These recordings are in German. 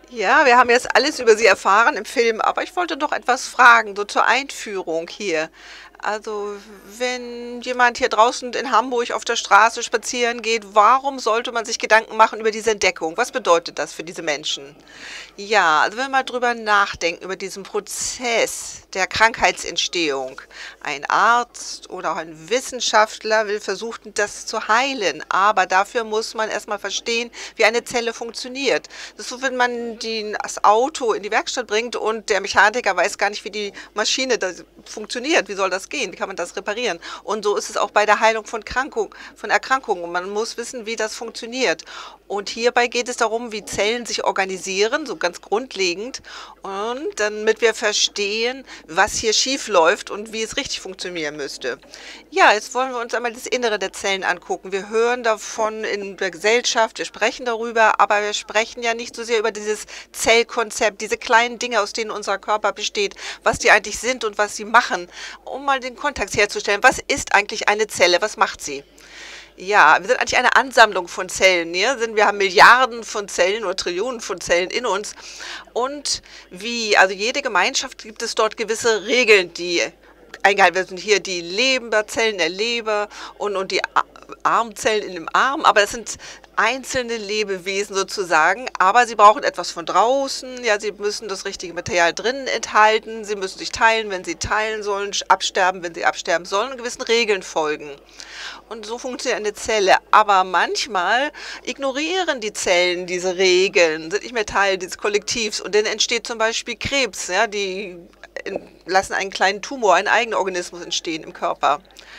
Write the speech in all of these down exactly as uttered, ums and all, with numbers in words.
Ja, wir haben jetzt alles über Sie erfahren im Film, aber ich wollte doch etwas fragen, so zur Einführung hier. Also, wenn jemand hier draußen in Hamburg auf der Straße spazieren geht, warum sollte man sich Gedanken machen über diese Entdeckung? Was bedeutet das für diese Menschen? Ja, also wenn wir mal drüber nachdenken, über diesen Prozess der Krankheitsentstehung. Ein Arzt oder auch ein Wissenschaftler will versuchen, das zu heilen, aber dafür muss man erstmal verstehen, wie eine Zelle funktioniert. Das ist so, wenn man die, das Auto in die Werkstatt bringt und der Mechaniker weiß gar nicht, wie die Maschine da funktioniert. Wie soll das gehen? Wie kann man das reparieren? Und so ist es auch bei der Heilung von Krankung, von Erkrankungen. Man muss wissen, wie das funktioniert. Und hierbei geht es darum, wie Zellen sich organisieren, so ganz grundlegend. Und damit wir verstehen, was hier schief läuft und wie es richtig funktionieren müsste. Ja, jetzt wollen wir uns einmal das Innere der Zellen angucken. Wir hören davon in der Gesellschaft, wir sprechen darüber, aber wir sprechen ja nicht so sehr über dieses Zellkonzept, diese kleinen Dinge, aus denen unser Körper besteht, was die eigentlich sind und was sie machen, um mal den Kontext herzustellen. Was ist eigentlich eine Zelle? Was macht sie? Ja, wir sind eigentlich eine Ansammlung von Zellen. Ja? Sind, wir haben Milliarden von Zellen oder Trillionen von Zellen in uns. Und wie, also jede Gemeinschaft gibt es dort gewisse Regeln, die eingehalten werden. Hier die Leberzellen der Leber und, und die Armzellen in dem Arm. Aber das sind einzelne Lebewesen sozusagen, aber sie brauchen etwas von draußen, ja, sie müssen das richtige Material drinnen enthalten, sie müssen sich teilen, wenn sie teilen sollen, absterben, wenn sie absterben sollen und gewissen Regeln folgen. Und so funktioniert eine Zelle. Aber manchmal ignorieren die Zellen diese Regeln, sind nicht mehr Teil dieses Kollektivs und dann entsteht zum Beispiel Krebs, ja, die lassen einen kleinen Tumor, einen eigenen Organismus entstehen im Körper.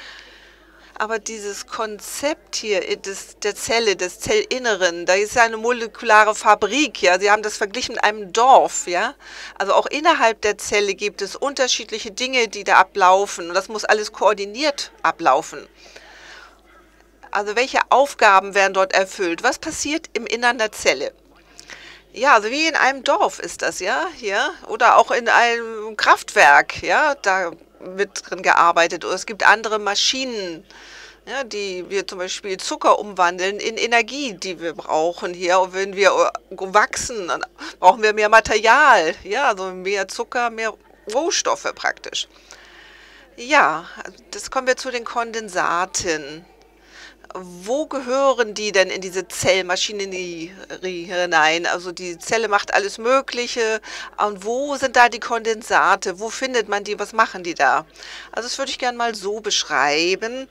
Aber dieses Konzept hier des, der Zelle, des Zellinneren, da ist ja eine molekulare Fabrik, ja. Sie haben das verglichen mit einem Dorf, ja. Also auch innerhalb der Zelle gibt es unterschiedliche Dinge, die da ablaufen. Und das muss alles koordiniert ablaufen. Also welche Aufgaben werden dort erfüllt? Was passiert im Innern der Zelle? Ja, also wie in einem Dorf ist das, ja, hier. Oder auch in einem Kraftwerk, ja. Da wird drin gearbeitet. Oder es gibt andere Maschinen, ja, die wir zum Beispiel Zucker umwandeln in Energie, die wir brauchen hier. Und wenn wir wachsen, dann brauchen wir mehr Material, ja, also mehr Zucker, mehr Rohstoffe praktisch. Ja, das kommen wir zu den Kondensaten. Wo gehören die denn in diese Zellmaschinerie hinein? Also die Zelle macht alles Mögliche. Und wo sind da die Kondensate? Wo findet man die? Was machen die da? Also das würde ich gerne mal so beschreiben.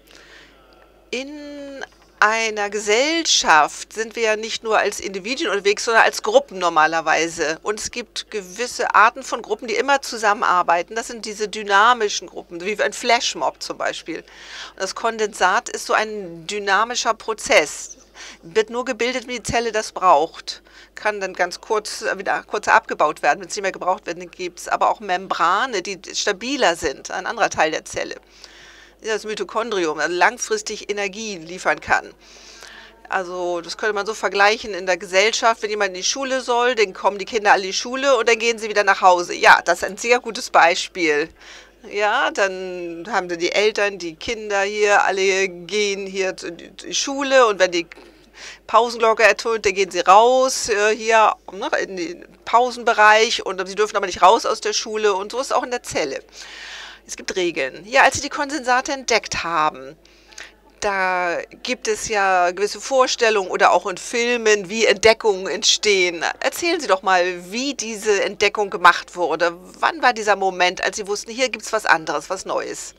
In einer Gesellschaft sind wir ja nicht nur als Individuen unterwegs, sondern als Gruppen normalerweise. Und es gibt gewisse Arten von Gruppen, die immer zusammenarbeiten. Das sind diese dynamischen Gruppen, wie ein Flashmob zum Beispiel. Und das Kondensat ist so ein dynamischer Prozess. Wird nur gebildet, wie die Zelle das braucht. Kann dann ganz kurz wieder kurz abgebaut werden, wenn es nicht mehr gebraucht wird. Dann gibt es aber auch Membrane, die stabiler sind, ein anderer Teil der Zelle. Das Mitochondrium, also langfristig Energie liefern kann. Also das könnte man so vergleichen in der Gesellschaft, wenn jemand in die Schule soll, dann kommen die Kinder alle in die Schule und dann gehen sie wieder nach Hause. Ja, das ist ein sehr gutes Beispiel. Ja, dann haben sie die Eltern, die Kinder hier, alle gehen hier in die Schule und wenn die Pausenglocke ertönt, dann gehen sie raus, äh, hier ne, in den Pausenbereich und sie dürfen aber nicht raus aus der Schule und so ist es auch in der Zelle. Es gibt Regeln. Ja, als sie die Kondensate entdeckt haben, da gibt es ja gewisse Vorstellungen oder auch in Filmen, wie Entdeckungen entstehen. Erzählen Sie doch mal, wie diese Entdeckung gemacht wurde. Wann war dieser Moment, als Sie wussten, hier gibt es was anderes, was Neues?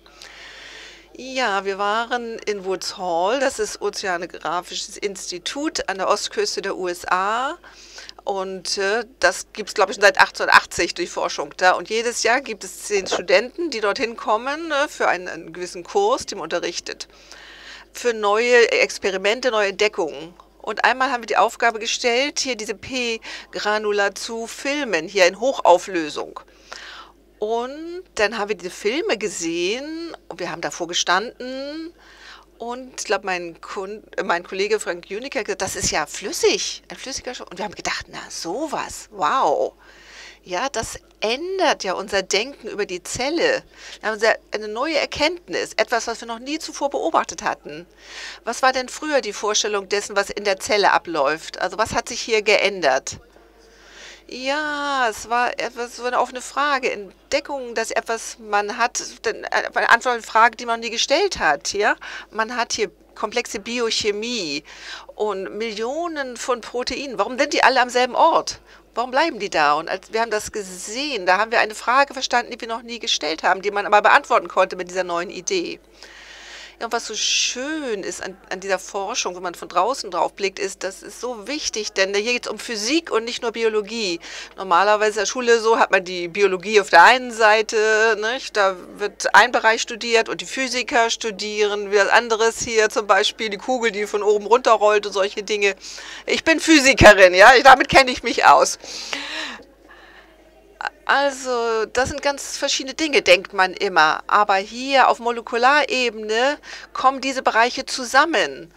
Ja, wir waren in Woods Hole, das ist Ozeanographisches Institut an der Ostküste der U S A. Und äh, das gibt es, glaube ich, schon seit achtzehnhundertachtzig, die Forschung da. Und jedes Jahr gibt es zehn Studenten, die dorthin kommen äh, für einen, einen gewissen Kurs, den man unterrichtet, für neue Experimente, neue Entdeckungen. Und einmal haben wir die Aufgabe gestellt, hier diese P-Granula zu filmen, hier in Hochauflösung. Und dann haben wir diese Filme gesehen und wir haben davor gestanden. Und ich glaube, mein, mein Kollege Frank Juniker hat gesagt, das ist ja flüssig, ein flüssiger Stoff. Und wir haben gedacht, na sowas, wow. Ja, das ändert ja unser Denken über die Zelle. Wir haben eine neue Erkenntnis, etwas, was wir noch nie zuvor beobachtet hatten. Was war denn früher die Vorstellung dessen, was in der Zelle abläuft? Also was hat sich hier geändert? Ja, es war etwas so eine offene Frage. Entdeckung, dass etwas man hat, denn, äh, eine Antwort auf eine Frage, die man nie gestellt hat, ja? Man hat hier komplexe Biochemie und Millionen von Proteinen. Warum sind die alle am selben Ort? Warum bleiben die da? Und als wir haben das gesehen, da haben wir eine Frage verstanden, die wir noch nie gestellt haben, die man aber beantworten konnte mit dieser neuen Idee. Ja, und was so schön ist an, an dieser Forschung, wenn man von draußen drauf blickt, ist, das ist so wichtig, denn hier geht es um Physik und nicht nur Biologie. Normalerweise in der Schule so hat man die Biologie auf der einen Seite, nicht? Da wird ein Bereich studiert und die Physiker studieren wie das anderes hier, zum Beispiel die Kugel, die von oben runterrollt und solche Dinge. Ich bin Physikerin, ja, damit kenne ich mich aus. Also, das sind ganz verschiedene Dinge, denkt man immer. Aber hier auf Molekularebene kommen diese Bereiche zusammen.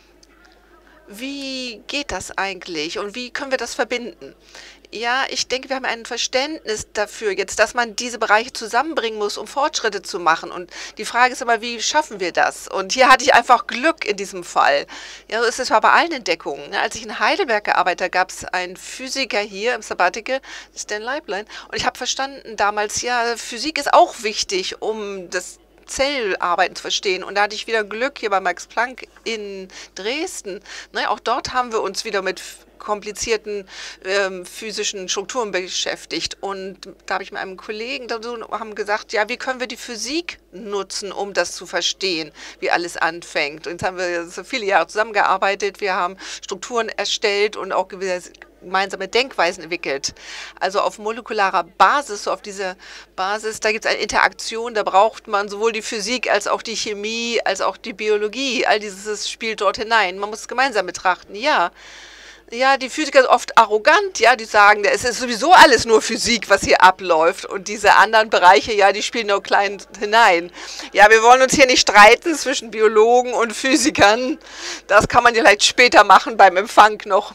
Wie geht das eigentlich und wie können wir das verbinden? Ja, ich denke, wir haben ein Verständnis dafür jetzt, dass man diese Bereiche zusammenbringen muss, um Fortschritte zu machen. Und die Frage ist immer, wie schaffen wir das? Und hier hatte ich einfach Glück in diesem Fall. Ja, so ist es bei allen Entdeckungen. Ne? Als ich in Heidelberg gearbeitet habe, gab es einen Physiker hier im Sabbatical, Stan Leiblein. Und ich habe verstanden damals, ja, Physik ist auch wichtig, um das Zellarbeiten zu verstehen. Und da hatte ich wieder Glück hier bei Max Planck in Dresden. Ne, auch dort haben wir uns wieder mit komplizierten ähm, physischen Strukturen beschäftigt. Und da habe ich mit einem Kollegen dazu haben gesagt, ja, wie können wir die Physik nutzen, um das zu verstehen, wie alles anfängt. Und jetzt haben wir so viele Jahre zusammengearbeitet. Wir haben Strukturen erstellt und auch gewisse gemeinsame Denkweisen entwickelt. Also auf molekularer Basis, so auf dieser Basis, da gibt es eine Interaktion, da braucht man sowohl die Physik als auch die Chemie, als auch die Biologie. All dieses spielt dort hinein. Man muss es gemeinsam betrachten, ja. Ja, die Physiker sind oft arrogant, ja, die sagen, es ist sowieso alles nur Physik, was hier abläuft und diese anderen Bereiche, ja, die spielen nur klein hinein. Ja, wir wollen uns hier nicht streiten zwischen Biologen und Physikern, das kann man vielleicht später machen beim Empfang noch.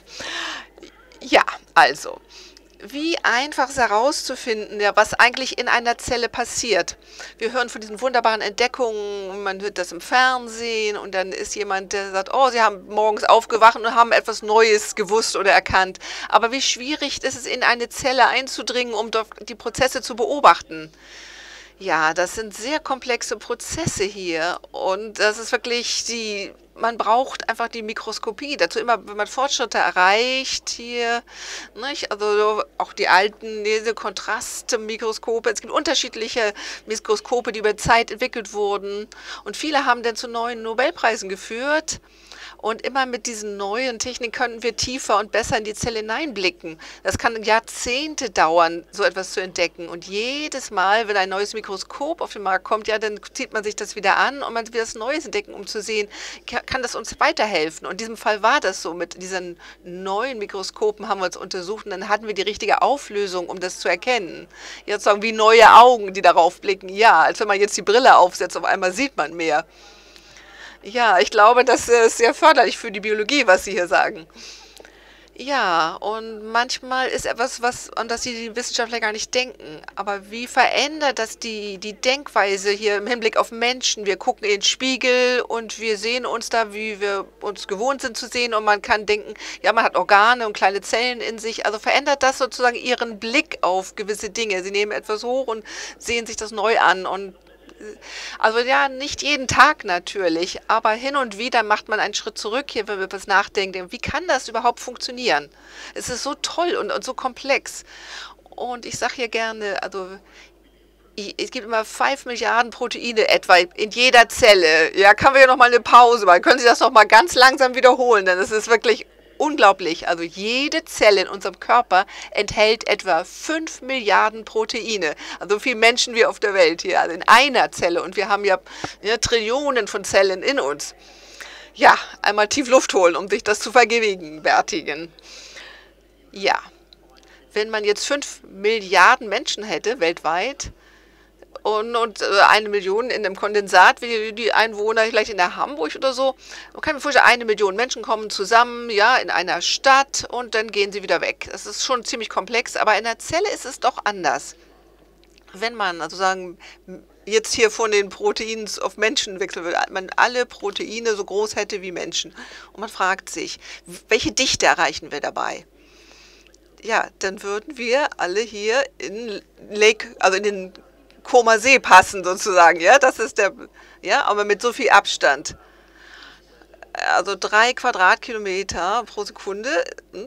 Ja, also, wie einfach ist herauszufinden, ja, was eigentlich in einer Zelle passiert. Wir hören von diesen wunderbaren Entdeckungen, man hört das im Fernsehen und dann ist jemand, der sagt, oh, Sie haben morgens aufgewacht und haben etwas Neues gewusst oder erkannt. Aber wie schwierig ist es, in eine Zelle einzudringen, um dort die Prozesse zu beobachten? Ja, das sind sehr komplexe Prozesse hier und das ist wirklich die, man braucht einfach die Mikroskopie. Dazu immer, wenn man Fortschritte erreicht hier, nicht? Also so auch die alten, diese Kontrastmikroskope. Es gibt unterschiedliche Mikroskope, die über Zeit entwickelt wurden und viele haben dann zu neuen Nobelpreisen geführt. Und immer mit diesen neuen Techniken können wir tiefer und besser in die Zelle hineinblicken. Das kann Jahrzehnte dauern, so etwas zu entdecken. Und jedes Mal, wenn ein neues Mikroskop auf den Markt kommt, ja, dann zieht man sich das wieder an und man will das Neues entdecken, um zu sehen, kann das uns weiterhelfen. Und in diesem Fall war das so. Mit diesen neuen Mikroskopen haben wir uns untersucht und dann hatten wir die richtige Auflösung, um das zu erkennen. Jetzt sagen wie neue Augen, die darauf blicken. Ja, als wenn man jetzt die Brille aufsetzt, auf einmal sieht man mehr. Ja, ich glaube, das ist sehr förderlich für die Biologie, was Sie hier sagen. Ja, und manchmal ist etwas, was, an das die Wissenschaftler gar nicht denken. Aber wie verändert das die, die Denkweise hier im Hinblick auf Menschen? Wir gucken in den Spiegel und wir sehen uns da, wie wir uns gewohnt sind zu sehen. Und man kann denken, ja, man hat Organe und kleine Zellen in sich. Also verändert das sozusagen Ihren Blick auf gewisse Dinge. Sie nehmen etwas hoch und sehen sich das neu an. Und also ja, nicht jeden Tag natürlich, aber hin und wieder macht man einen Schritt zurück hier, wenn man etwas nachdenkt. Wie kann das überhaupt funktionieren? Es ist so toll und, und so komplex. Und ich sage hier gerne, also ich, es gibt immer fünf Milliarden Proteine etwa in jeder Zelle. Ja, kann wir ja noch mal eine Pause machen. Können Sie das noch mal ganz langsam wiederholen, denn es ist wirklich unglaublich. Also jede Zelle in unserem Körper enthält etwa fünf Milliarden Proteine. Also so viele Menschen wie auf der Welt hier, also in einer Zelle. Und wir haben ja, ja Trillionen von Zellen in uns. Ja, einmal tief Luft holen, um sich das zu vergegenwärtigen. Ja, wenn man jetzt fünf Milliarden Menschen hätte weltweit, und, und äh, eine Million in einem Kondensat, wie die Einwohner vielleicht in der Hamburg oder so. Man kann mir vorstellen, eine Million Menschen kommen zusammen, ja, in einer Stadt und dann gehen sie wieder weg. Das ist schon ziemlich komplex, aber in der Zelle ist es doch anders. Wenn man also sagen, jetzt hier von den Proteinen auf Menschen wechseln würde, man alle Proteine so groß hätte wie Menschen. Und man fragt sich, welche Dichte erreichen wir dabei? ja, dann würden wir alle hier in Lake, also in den Comer See passen sozusagen, ja, das ist der, ja, aber mit so viel Abstand. Also drei Quadratkilometer pro Sekunde.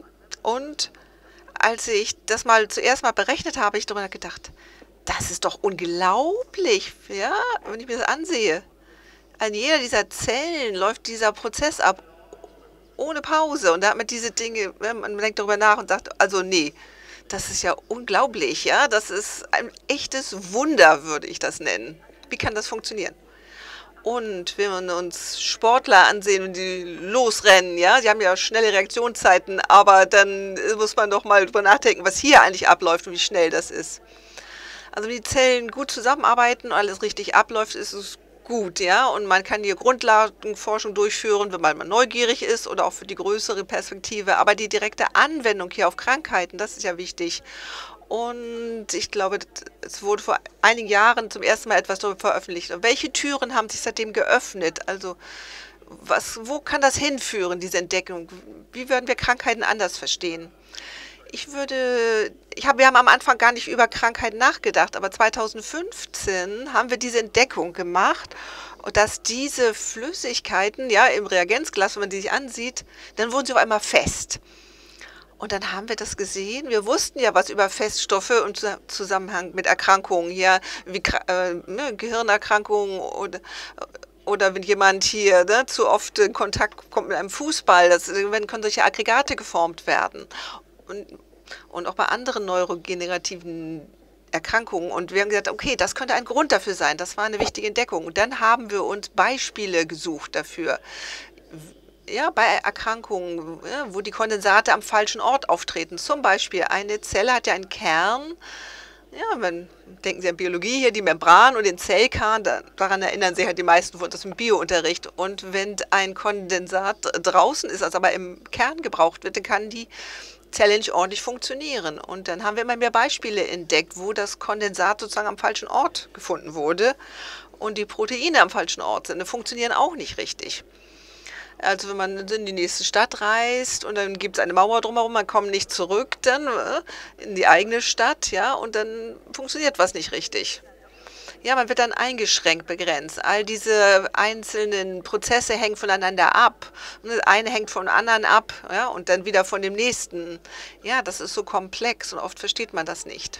Und als ich das mal zuerst mal berechnet habe, habe ich darüber nachgedacht, das ist doch unglaublich, ja, wenn ich mir das ansehe. An jeder dieser Zellen läuft dieser Prozess ab, ohne Pause. Und da hat man diese Dinge, ja, man denkt darüber nach und sagt, also nee, das ist ja unglaublich, ja. Das ist ein echtes Wunder, würde ich das nennen. Wie kann das funktionieren? Und wenn wir uns Sportler ansehen und die losrennen, ja, die haben ja schnelle Reaktionszeiten, aber dann muss man doch mal drüber nachdenken, was hier eigentlich abläuft und wie schnell das ist. Also wenn die Zellen gut zusammenarbeiten und alles richtig abläuft, ist es gut, ja. Und man kann hier Grundlagenforschung durchführen, wenn man mal neugierig ist oder auch für die größere Perspektive. Aber die direkte Anwendung hier auf Krankheiten, das ist ja wichtig. Und ich glaube, es wurde vor einigen Jahren zum ersten Mal etwas darüber veröffentlicht. Und welche Türen haben sich seitdem geöffnet? Also was, wo kann das hinführen, diese Entdeckung? Wie würden wir Krankheiten anders verstehen? Ich würde, ich hab, wir haben am Anfang gar nicht über Krankheiten nachgedacht, aber zweitausendfünfzehn haben wir diese Entdeckung gemacht, dass diese Flüssigkeiten, ja, im Reagenzglas, wenn man die sich ansieht, dann wurden sie auf einmal fest. Und dann haben wir das gesehen. Wir wussten ja was über Feststoffe und Zu- Zusammenhang mit Erkrankungen, ja, wie Kra- äh, ne, Gehirnerkrankungen oder, oder wenn jemand hier ne, zu oft in Kontakt kommt mit einem Fußball, das, dann können solche Aggregate geformt werden. Und, und auch bei anderen neurogenerativen Erkrankungen. Und wir haben gesagt, okay, das könnte ein Grund dafür sein. Das war eine wichtige Entdeckung. Und dann haben wir uns Beispiele gesucht dafür. Ja, bei Erkrankungen, ja, wo die Kondensate am falschen Ort auftreten. Zum Beispiel, eine Zelle hat ja einen Kern. Ja, wenn, denken Sie an Biologie hier, die Membran und den Zellkern, da, daran erinnern sich halt die meisten von uns aus dem Biounterricht. Und wenn ein Kondensat draußen ist, also aber im Kern gebraucht wird, dann kann die Zelle nicht ordentlich funktionieren. Und dann haben wir immer mehr Beispiele entdeckt, wo das Kondensat sozusagen am falschen Ort gefunden wurde und die Proteine am falschen Ort sind. Die funktionieren auch nicht richtig. Also wenn man in die nächste Stadt reist und dann gibt es eine Mauer drumherum, man kommt nicht zurück dann äh, in die eigene Stadt, ja, und dann funktioniert was nicht richtig. Ja, man wird dann eingeschränkt, begrenzt. All diese einzelnen Prozesse hängen voneinander ab. Und das eine hängt vom anderen ab, ja, und dann wieder von dem nächsten. Ja, das ist so komplex und oft versteht man das nicht.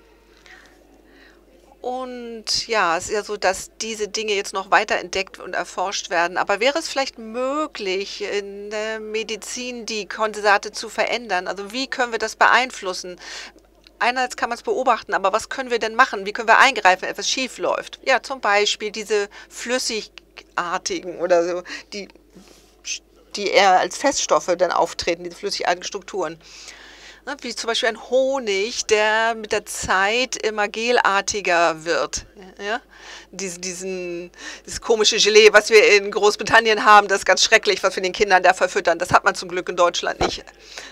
Und ja, es ist ja so, dass diese Dinge jetzt noch weiter entdeckt und erforscht werden. Aber wäre es vielleicht möglich, in der Medizin die Kondensate zu verändern? Also wie können wir das beeinflussen? Einerseits kann man es beobachten, aber was können wir denn machen? Wie können wir eingreifen, wenn etwas schief läuft? Ja, zum Beispiel diese flüssigartigen oder so, die, die eher als Feststoffe dann auftreten, diese flüssigartigen Strukturen. Ne, wie zum Beispiel ein Honig, der mit der Zeit immer gelartiger wird. Ja? Diesen, diesen, dieses komische Gelee, was wir in Großbritannien haben, das ist ganz schrecklich, was wir den Kindern da verfüttern. Das hat man zum Glück in Deutschland nicht.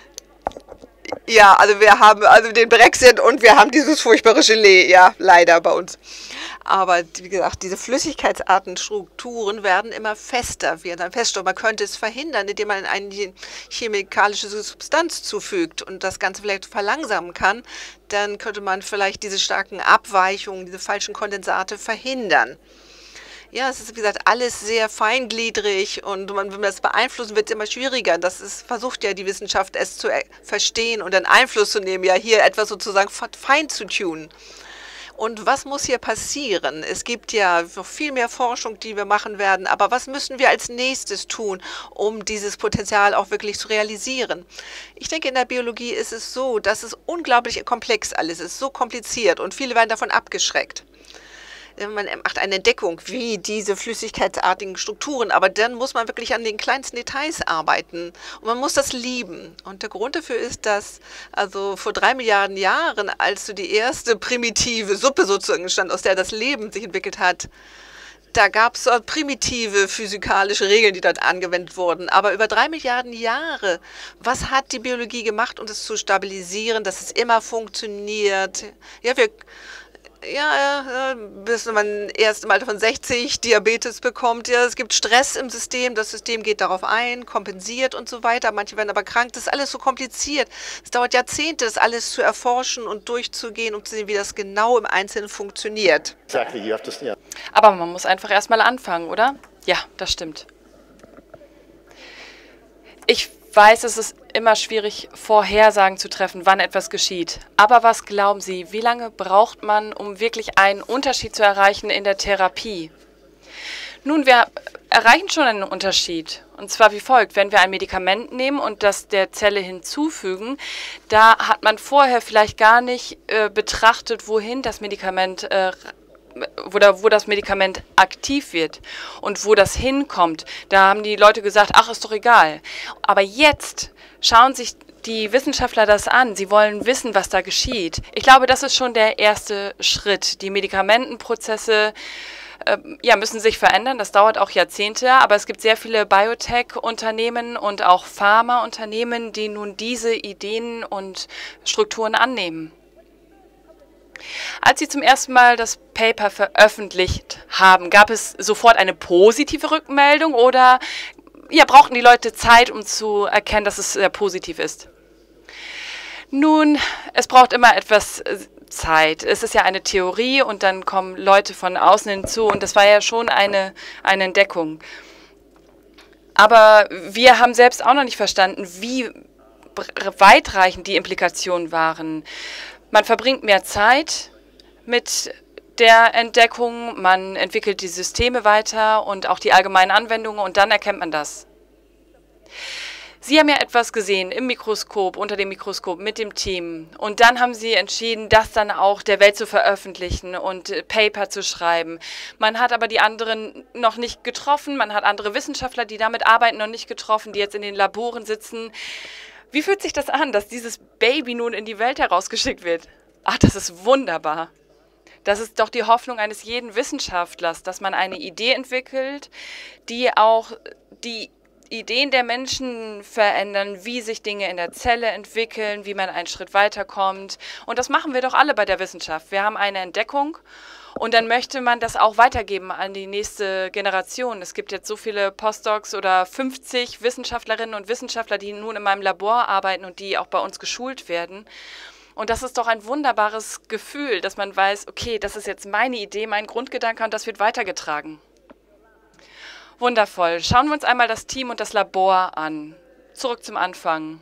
Ja, also wir haben also den Brexit und wir haben dieses furchtbare Gelee, ja, leider bei uns. Aber wie gesagt, diese flüssigkeitsarten Strukturen werden immer fester, wie ein Feststoff. Man könnte es verhindern, indem man eine chemikalische Substanz zufügt und das Ganze vielleicht verlangsamen kann. Dann könnte man vielleicht diese starken Abweichungen, diese falschen Kondensate verhindern. Ja, es ist, wie gesagt, alles sehr feingliedrig und man, wenn man das beeinflussen, wird es immer schwieriger. Das ist, versucht ja die Wissenschaft, es zu er- verstehen und dann Einfluss zu nehmen, ja, hier etwas sozusagen fein zu tunen. Und was muss hier passieren? Es gibt ja noch viel mehr Forschung, die wir machen werden, aber was müssen wir als nächstes tun, um dieses Potenzial auch wirklich zu realisieren? Ich denke, in der Biologie ist es so, dass es unglaublich komplex alles ist, so kompliziert und viele werden davon abgeschreckt. Man macht eine Entdeckung, wie diese flüssigkeitsartigen Strukturen, aber dann muss man wirklich an den kleinsten Details arbeiten und man muss das lieben. Und der Grund dafür ist, dass also vor drei Milliarden Jahren, als so die erste primitive Suppe sozusagen entstand, aus der das Leben sich entwickelt hat, da gab es primitive physikalische Regeln, die dort angewendet wurden. Aber über drei Milliarden Jahre, was hat die Biologie gemacht, um es zu stabilisieren, dass es immer funktioniert? Ja, wir Ja, äh, bis man erst im Alter von sechzig Diabetes bekommt. Ja, es gibt Stress im System, das System geht darauf ein, kompensiert und so weiter. Manche werden aber krank. Das ist alles so kompliziert. Es dauert Jahrzehnte, das alles zu erforschen und durchzugehen, um zu sehen, wie das genau im Einzelnen funktioniert. Exactly, you have to, yeah. Aber man muss einfach erstmal anfangen, oder? Ja, das stimmt. Ich weiß, es ist immer schwierig, Vorhersagen zu treffen, wann etwas geschieht. Aber was glauben Sie, wie lange braucht man, um wirklich einen Unterschied zu erreichen in der Therapie? Nun, wir erreichen schon einen Unterschied. Und zwar wie folgt: Wenn wir ein Medikament nehmen und das der Zelle hinzufügen, da hat man vorher vielleicht gar nicht äh, betrachtet, wohin das Medikament äh, Wo, da, wo das Medikament aktiv wird und wo das hinkommt. Da haben die Leute gesagt, ach, ist doch egal. Aber jetzt schauen sich die Wissenschaftler das an. Sie wollen wissen, was da geschieht. Ich glaube, das ist schon der erste Schritt. Die Medikamentenprozesse äh, ja, müssen sich verändern. Das dauert auch Jahrzehnte. Aber es gibt sehr viele Biotech-Unternehmen und auch Pharma-Unternehmen, die nun diese Ideen und Strukturen annehmen. Als Sie zum ersten Mal das Paper veröffentlicht haben, gab es sofort eine positive Rückmeldung oder ja, brauchten die Leute Zeit, um zu erkennen, dass es sehr positiv ist? Nun, es braucht immer etwas Zeit. Es ist ja eine Theorie und dann kommen Leute von außen hinzu und das war ja schon eine, eine Entdeckung. Aber wir haben selbst auch noch nicht verstanden, wie weitreichend die Implikationen waren. Man verbringt mehr Zeit mit der Entdeckung, man entwickelt die Systeme weiter und auch die allgemeinen Anwendungen und dann erkennt man das. Sie haben ja etwas gesehen im Mikroskop, unter dem Mikroskop mit dem Team und dann haben Sie entschieden, das dann auch der Welt zu veröffentlichen und Paper zu schreiben. Man hat aber die anderen noch nicht getroffen, man hat andere Wissenschaftler, die damit arbeiten, noch nicht getroffen, die jetzt in den Laboren sitzen. Wie fühlt sich das an, dass dieses Baby nun in die Welt herausgeschickt wird? Ach, das ist wunderbar. Das ist doch die Hoffnung eines jeden Wissenschaftlers, dass man eine Idee entwickelt, die auch die Ideen der Menschen verändern, wie sich Dinge in der Zelle entwickeln, wie man einen Schritt weiterkommt. Und das machen wir doch alle bei der Wissenschaft. Wir haben eine Entdeckung und dann möchte man das auch weitergeben an die nächste Generation. Es gibt jetzt so viele Postdocs oder fünfzig Wissenschaftlerinnen und Wissenschaftler, die nun in meinem Labor arbeiten und die auch bei uns geschult werden. Und das ist doch ein wunderbares Gefühl, dass man weiß, okay, das ist jetzt meine Idee, mein Grundgedanke und das wird weitergetragen. Wundervoll. Schauen wir uns einmal das Team und das Labor an. Zurück zum Anfang.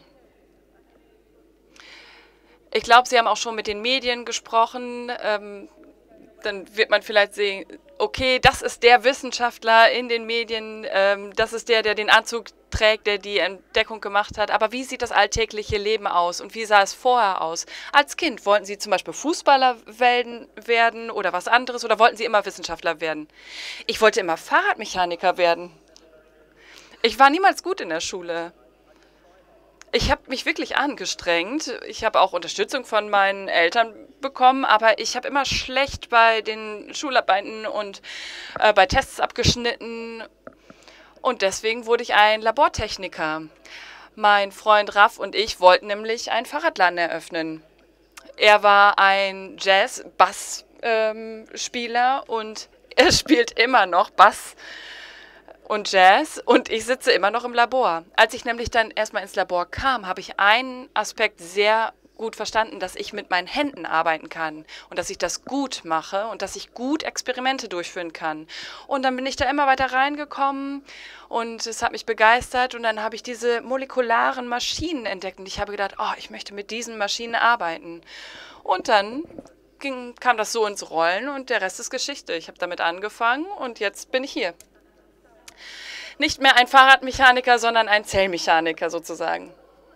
Ich glaube, Sie haben auch schon mit den Medien gesprochen. Ähm, dann wird man vielleicht sehen, okay, das ist der Wissenschaftler in den Medien, ähm, das ist der, der den Anzug trägt, der die Entdeckung gemacht hat. Aber wie sieht das alltägliche Leben aus und wie sah es vorher aus? Als Kind, wollten Sie zum Beispiel Fußballer werden oder was anderes oder wollten Sie immer Wissenschaftler werden? Ich wollte immer Fahrradmechaniker werden. Ich war niemals gut in der Schule. Ich habe mich wirklich angestrengt. Ich habe auch Unterstützung von meinen Eltern bekommen, aber ich habe immer schlecht bei den Schularbeiten und äh, bei Tests abgeschnitten. Und deswegen wurde ich ein Labortechniker. Mein Freund Raff und ich wollten nämlich einen Fahrradladen eröffnen. Er war ein Jazz-Bass-Spieler und er spielt immer noch Bass und Jazz und ich sitze immer noch im Labor. Als ich nämlich dann erstmal ins Labor kam, habe ich einen Aspekt sehr gut verstanden, dass ich mit meinen Händen arbeiten kann und dass ich das gut mache und dass ich gut Experimente durchführen kann. Und dann bin ich da immer weiter reingekommen und es hat mich begeistert und dann habe ich diese molekularen Maschinen entdeckt und ich habe gedacht, oh, ich möchte mit diesen Maschinen arbeiten. Und dann ging, kam das so ins Rollen und der Rest ist Geschichte. Ich habe damit angefangen und jetzt bin ich hier. Nicht mehr ein Fahrradmechaniker, sondern ein Zellmechaniker sozusagen.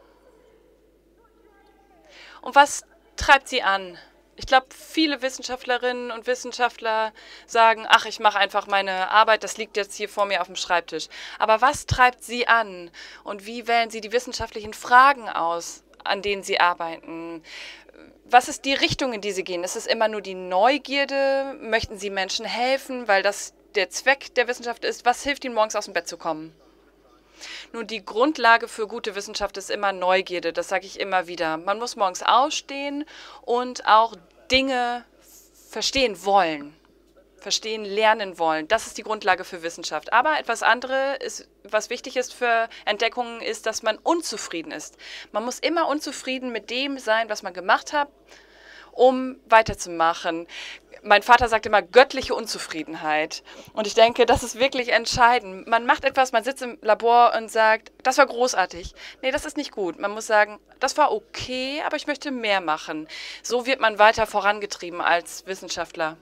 Und was treibt Sie an? Ich glaube, viele Wissenschaftlerinnen und Wissenschaftler sagen, ach, ich mache einfach meine Arbeit, das liegt jetzt hier vor mir auf dem Schreibtisch. Aber was treibt Sie an? Und wie wählen Sie die wissenschaftlichen Fragen aus, an denen Sie arbeiten? Was ist die Richtung, in die Sie gehen? Ist es immer nur die Neugierde? Möchten Sie Menschen helfen, weil das der Zweck der Wissenschaft ist? Was hilft Ihnen, morgens aus dem Bett zu kommen? Nun, die Grundlage für gute Wissenschaft ist immer Neugierde, das sage ich immer wieder. Man muss morgens aufstehen und auch Dinge verstehen wollen. Verstehen, lernen wollen. Das ist die Grundlage für Wissenschaft. Aber etwas anderes, was wichtig ist für Entdeckungen, ist, dass man unzufrieden ist. Man muss immer unzufrieden mit dem sein, was man gemacht hat, um weiterzumachen. Mein Vater sagt immer göttliche Unzufriedenheit. Und ich denke, das ist wirklich entscheidend. Man macht etwas, man sitzt im Labor und sagt, das war großartig. Nee, das ist nicht gut. Man muss sagen, das war okay, aber ich möchte mehr machen. So wird man weiter vorangetrieben als Wissenschaftler.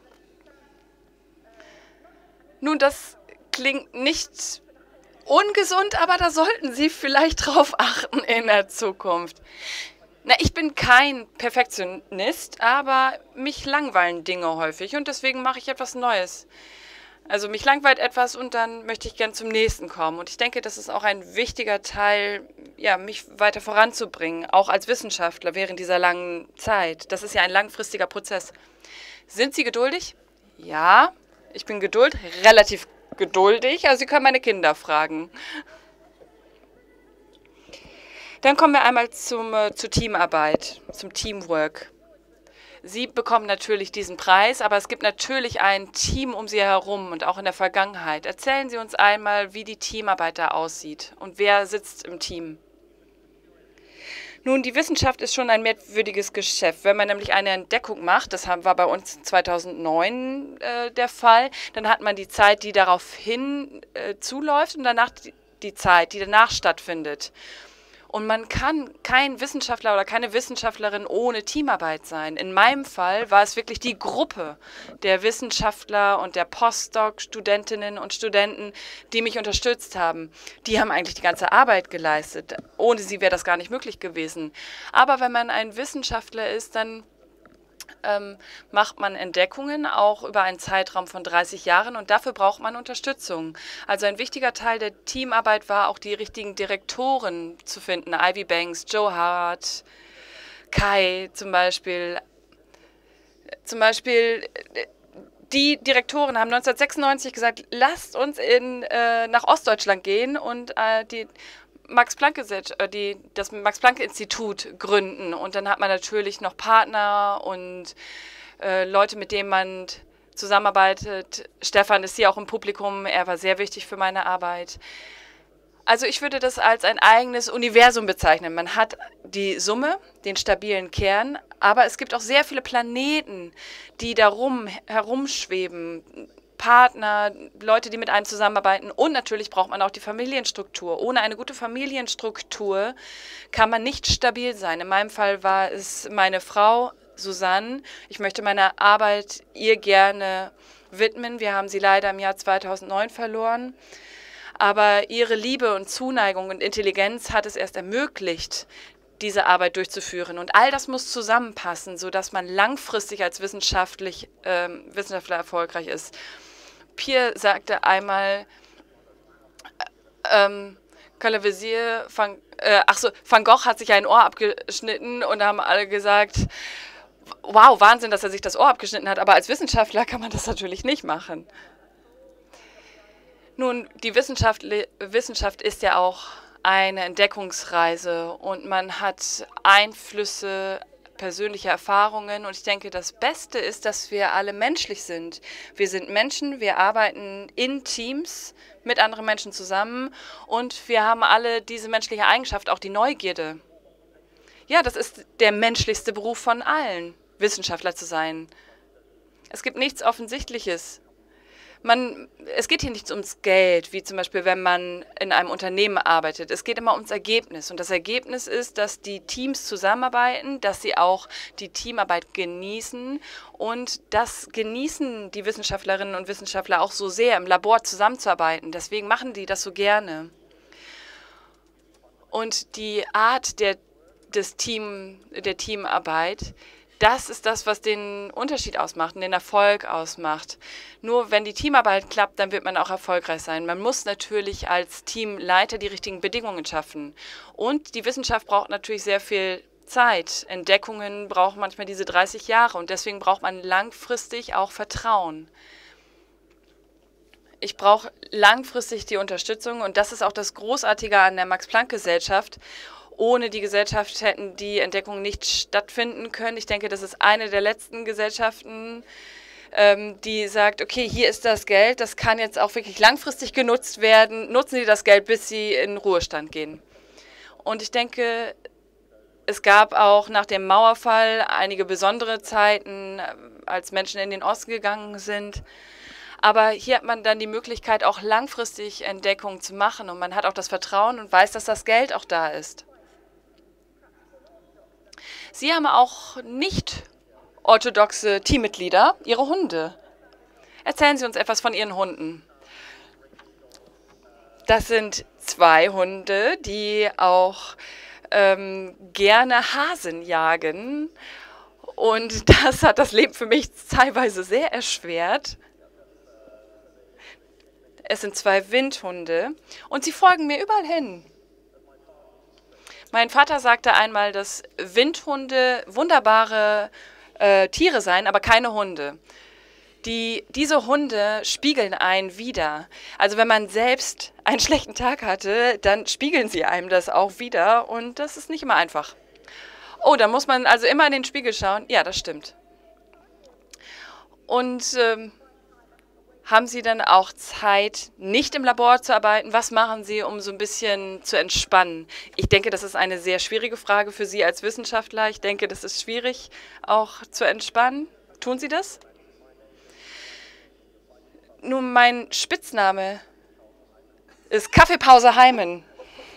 Nun, das klingt nicht ungesund, aber da sollten Sie vielleicht drauf achten in der Zukunft. Na, ich bin kein Perfektionist, aber mich langweilen Dinge häufig und deswegen mache ich etwas Neues. Also mich langweilt etwas und dann möchte ich gern zum nächsten kommen. Und ich denke, das ist auch ein wichtiger Teil, ja, mich weiter voranzubringen, auch als Wissenschaftler während dieser langen Zeit. Das ist ja ein langfristiger Prozess. Sind Sie geduldig? Ja. Ich bin geduld, relativ geduldig, also Sie können meine Kinder fragen. Dann kommen wir einmal zum, äh, zur Teamarbeit, zum Teamwork. Sie bekommen natürlich diesen Preis, aber es gibt natürlich ein Team um Sie herum und auch in der Vergangenheit. Erzählen Sie uns einmal, wie die Teamarbeit da aussieht und wer sitzt im Team. Nun, die Wissenschaft ist schon ein merkwürdiges Geschäft. Wenn man nämlich eine Entdeckung macht, das war bei uns zweitausendneun äh, der Fall, dann hat man die Zeit, die daraufhin äh, zuläuft und danach die, die Zeit, die danach stattfindet. Und man kann kein Wissenschaftler oder keine Wissenschaftlerin ohne Teamarbeit sein. In meinem Fall war es wirklich die Gruppe der Wissenschaftler und der Postdoc-Studentinnen und Studenten, die mich unterstützt haben. Die haben eigentlich die ganze Arbeit geleistet. Ohne sie wäre das gar nicht möglich gewesen. Aber wenn man ein Wissenschaftler ist, dann ähm, macht man Entdeckungen, auch über einen Zeitraum von dreißig Jahren und dafür braucht man Unterstützung. Also ein wichtiger Teil der Teamarbeit war auch die richtigen Direktoren zu finden. Ivy Banks, Joe Hart, Kai zum Beispiel. Zum Beispiel die Direktoren haben neunzehnhundertsechsundneunzig gesagt, lasst uns in, äh, nach Ostdeutschland gehen und äh, die Max-Planck-Gesellschaft, die, das Max-Planck-Institut gründen. Und dann hat man natürlich noch Partner und äh, Leute, mit denen man zusammenarbeitet. Stefan ist hier auch im Publikum, er war sehr wichtig für meine Arbeit. Also ich würde das als ein eigenes Universum bezeichnen. Man hat die Summe, den stabilen Kern, aber es gibt auch sehr viele Planeten, die darum herumschweben. Partner, Leute, die mit einem zusammenarbeiten und natürlich braucht man auch die Familienstruktur. Ohne eine gute Familienstruktur kann man nicht stabil sein. In meinem Fall war es meine Frau Susanne. Ich möchte meine Arbeit ihr gerne widmen. Wir haben sie leider im Jahr zweitausendneun verloren. Aber ihre Liebe und Zuneigung und Intelligenz hat es erst ermöglicht, diese Arbeit durchzuführen. Und all das muss zusammenpassen, sodass man langfristig als wissenschaftlich, äh, Wissenschaftler erfolgreich ist. Pierre sagte einmal, ähm, Courvoisier, Van, äh, ach so, Van Gogh hat sich ein Ohr abgeschnitten und da haben alle gesagt, wow, Wahnsinn, dass er sich das Ohr abgeschnitten hat, aber als Wissenschaftler kann man das natürlich nicht machen. Nun, die Wissenschaft, Wissenschaft ist ja auch eine Entdeckungsreise und man hat Einflüsse, persönliche Erfahrungen und ich denke, das Beste ist, dass wir alle menschlich sind. Wir sind Menschen, wir arbeiten in Teams mit anderen Menschen zusammen und wir haben alle diese menschliche Eigenschaft, auch die Neugierde. Ja, das ist der menschlichste Beruf von allen, Wissenschaftler zu sein. Es gibt nichts Offensichtliches. Man, es geht hier nicht ums Geld, wie zum Beispiel, wenn man in einem Unternehmen arbeitet. Es geht immer ums Ergebnis. Und das Ergebnis ist, dass die Teams zusammenarbeiten, dass sie auch die Teamarbeit genießen. Und das genießen die Wissenschaftlerinnen und Wissenschaftler auch so sehr, im Labor zusammenzuarbeiten. Deswegen machen die das so gerne. Und die Art der, des Team, der Teamarbeit, das ist das, was den Unterschied ausmacht und den Erfolg ausmacht. Nur wenn die Teamarbeit klappt, dann wird man auch erfolgreich sein. Man muss natürlich als Teamleiter die richtigen Bedingungen schaffen. Und die Wissenschaft braucht natürlich sehr viel Zeit. Entdeckungen brauchen manchmal diese dreißig Jahre und deswegen braucht man langfristig auch Vertrauen. Ich brauche langfristig die Unterstützung und das ist auch das Großartige an der Max-Planck-Gesellschaft. Ohne die Gesellschaft hätten die Entdeckungen nicht stattfinden können. Ich denke, das ist eine der letzten Gesellschaften, ähm, die sagt, okay, hier ist das Geld, das kann jetzt auch wirklich langfristig genutzt werden. Nutzen Sie das Geld, bis Sie in Ruhestand gehen. Und ich denke, es gab auch nach dem Mauerfall einige besondere Zeiten, als Menschen in den Osten gegangen sind. Aber hier hat man dann die Möglichkeit, auch langfristig Entdeckungen zu machen. Und man hat auch das Vertrauen und weiß, dass das Geld auch da ist. Sie haben auch nicht orthodoxe Teammitglieder, Ihre Hunde. Erzählen Sie uns etwas von Ihren Hunden. Das sind zwei Hunde, die auch ähm, gerne Hasen jagen. Und das hat das Leben für mich teilweise sehr erschwert. Es sind zwei Windhunde und sie folgen mir überall hin. Mein Vater sagte einmal, dass Windhunde wunderbare äh, Tiere seien, aber keine Hunde. Die, diese Hunde spiegeln einen wider. Also wenn man selbst einen schlechten Tag hatte, dann spiegeln sie einem das auch wieder und das ist nicht immer einfach. Oh, da muss man also immer in den Spiegel schauen. Ja, das stimmt. Und ähm, haben Sie dann auch Zeit, nicht im Labor zu arbeiten? Was machen Sie, um so ein bisschen zu entspannen? Ich denke, das ist eine sehr schwierige Frage für Sie als Wissenschaftler. Ich denke, das ist schwierig, auch zu entspannen. Tun Sie das? Nun, mein Spitzname ist Kaffeepause Heimen.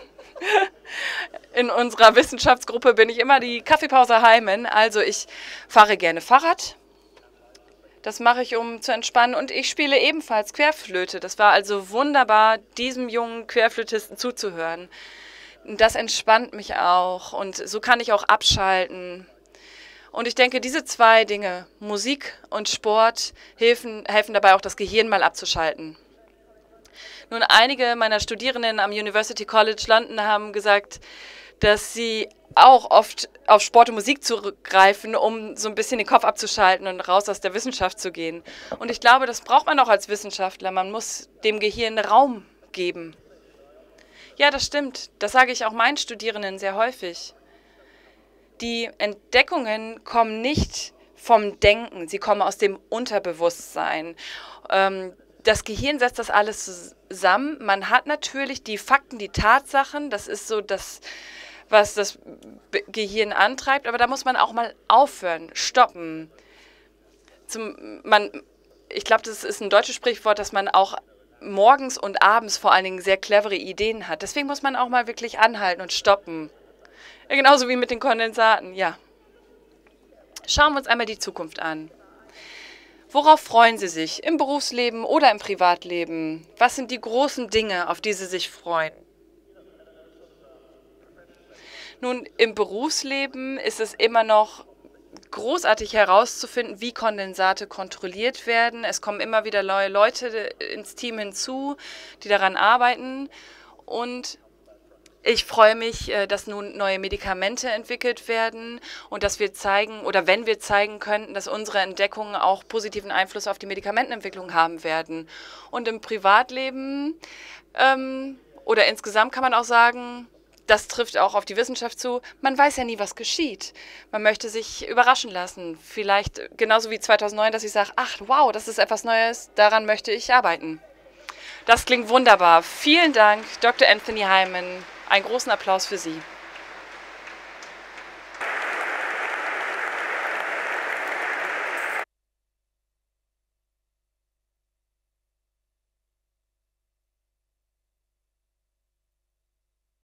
In unserer Wissenschaftsgruppe bin ich immer die Kaffeepause Heimen. Also ich fahre gerne Fahrrad. Das mache ich, um zu entspannen. Und ich spiele ebenfalls Querflöte. Das war also wunderbar, diesem jungen Querflötisten zuzuhören. Das entspannt mich auch. Und so kann ich auch abschalten. Und ich denke, diese zwei Dinge, Musik und Sport, helfen, helfen dabei auch, das Gehirn mal abzuschalten. Nun, einige meiner Studierenden am University College London haben gesagt, dass sie auch oft auf Sport und Musik zurückgreifen, um so ein bisschen den Kopf abzuschalten und raus aus der Wissenschaft zu gehen. Und ich glaube, das braucht man auch als Wissenschaftler. Man muss dem Gehirn Raum geben. Ja, das stimmt. Das sage ich auch meinen Studierenden sehr häufig. Die Entdeckungen kommen nicht vom Denken, sie kommen aus dem Unterbewusstsein. Ähm, das Gehirn setzt das alles zusammen. Man hat natürlich die Fakten, die Tatsachen, das ist so das, was das Gehirn antreibt, aber da muss man auch mal aufhören, stoppen. Zum, man, ich glaube, das ist ein deutsches Sprichwort, dass man auch morgens und abends vor allen Dingen sehr clevere Ideen hat. Deswegen muss man auch mal wirklich anhalten und stoppen. Ja, genauso wie mit den Kondensaten, ja. Schauen wir uns einmal die Zukunft an. Worauf freuen Sie sich im Berufsleben oder im Privatleben? Was sind die großen Dinge, auf die Sie sich freuen? Nun, im Berufsleben ist es immer noch großartig herauszufinden, wie Kondensate kontrolliert werden. Es kommen immer wieder neue Leute ins Team hinzu, die daran arbeiten. Und ich freue mich, dass nun neue Medikamente entwickelt werden und dass wir zeigen, oder wenn wir zeigen könnten, dass unsere Entdeckungen auch positiven Einfluss auf die Medikamentenentwicklung haben werden. Und im Privatleben ähm, oder insgesamt kann man auch sagen, das trifft auch auf die Wissenschaft zu, man weiß ja nie, was geschieht. Man möchte sich überraschen lassen. Vielleicht genauso wie zweitausendneun, dass ich sage, ach wow, das ist etwas Neues, daran möchte ich arbeiten. Das klingt wunderbar. Vielen Dank, Doktor Anthony Heimen. Einen großen Applaus für Sie.